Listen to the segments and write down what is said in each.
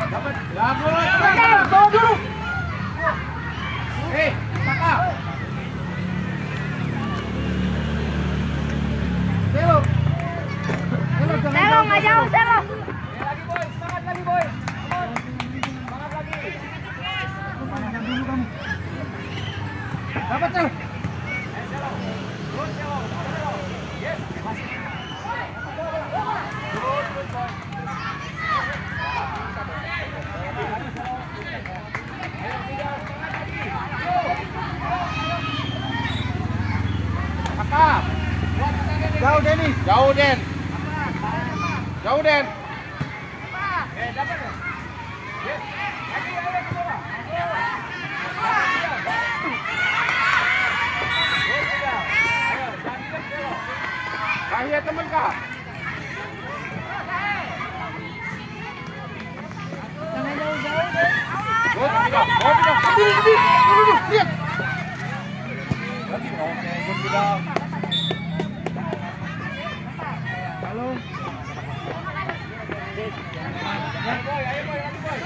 Dapat. Bawa dulu. Kakak. Selo. Selo nggak jauh, Selo. Lagi boy, semangat lagi boy. Semangat lagi. Semangat dulu kamu. Dapat Selo. Yes. Kakak. Jauh Denis. Jauh Den. Jauh Den. Dapat ya? Yes. Lagi ke bawah. Ayo, jangan Selo. Bahaya teman kak. Jangan jauh-jauh deh. Lihat. Oke, good tidak. Halo. Ayo boy, lagi boy.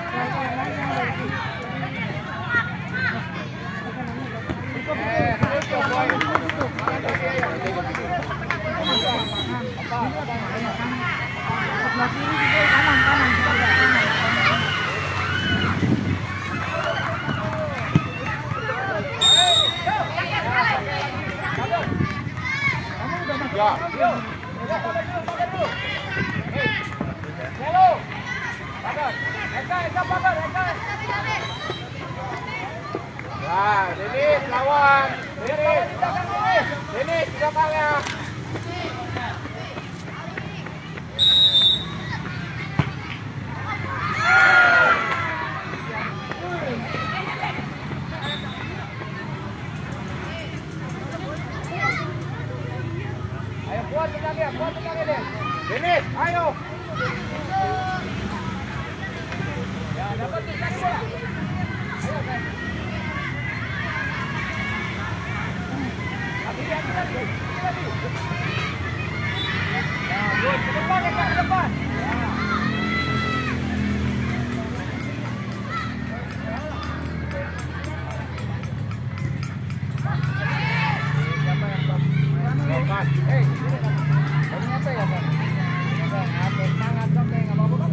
Ya. Halo. Pagar. Eka pagar, Eka. Nah, Denis lawan. Denis di belakangnya. Ayo kuat tenaganya deh. Denis, ayo. Ya, dapat nih lagi bola. Ayo, guys. Lagi. Ya, good. Ke depan, Eka, ke depan. Ya. Hei, ini apa ya, Bang? Semangat dong, nggak apa-apa, Bang.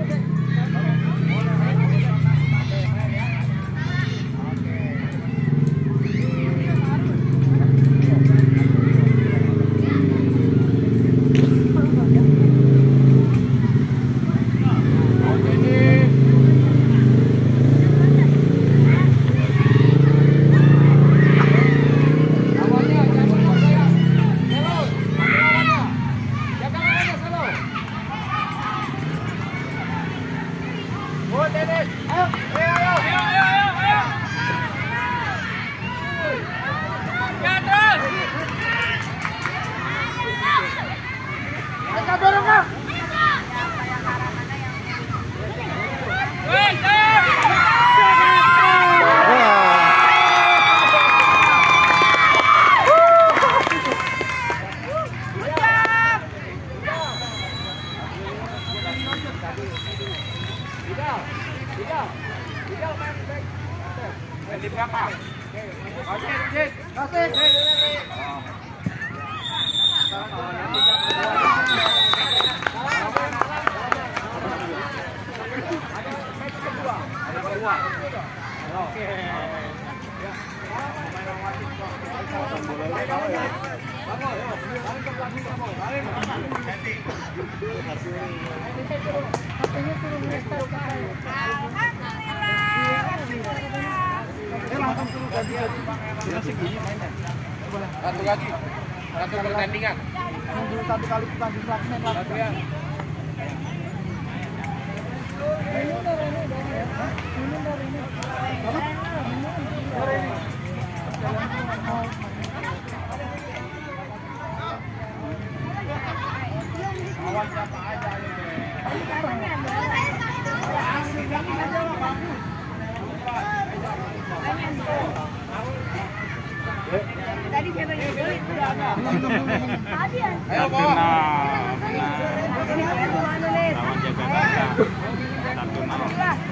Satu lagi, satu pertandingan. Satu kali pertandingan latihan. Awan siapa aja ini. Tadi siapa yang beli? Ayo bawa. Lawan Jagakarsa 1-0.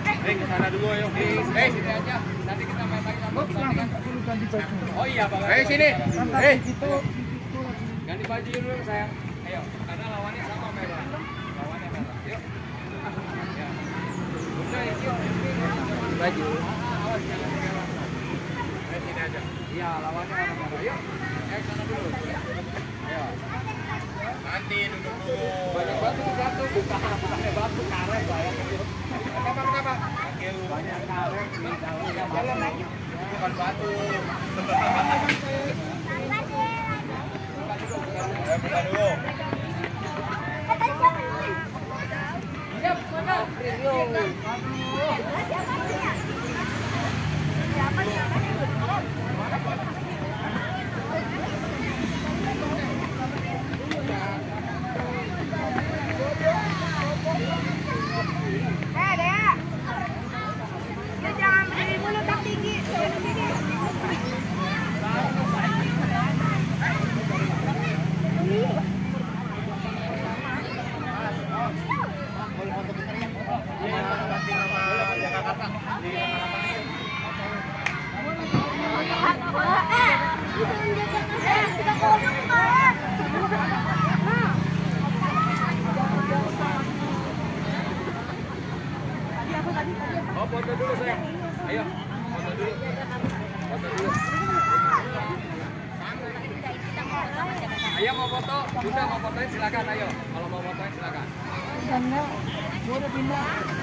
Sini aja. Nanti kita main lagi sama pertandingan. Ganti baju. Oh iya, Bang. Itu Sini. lagi. Ganti baju dulu, sayang. Ayo, karena lawannya sama merah. Lawannya merah. Yuk. Ya. Udah, yuk. Ganti baju. Awas jangan merah. Sini aja. Iya, lawannya warna merah. Yuk. Sana dulu. Ayo. Nanti duduk dulu. Banyak batu di jatuh, bukannya batu karet banyak. Kenapa? Banyak karet di dalam. Bukan batu. Buka dulu. Siap, mana? Dea. Dia jangan berdiri mulu tak tinggi. Oh, foto dulu, sayang. Ayo, foto dulu. Foto dulu. Ayo mau foto, Bunda mau fotoin silakan, ayo. Kalau mau fotoin silakan. Gue udah pindah.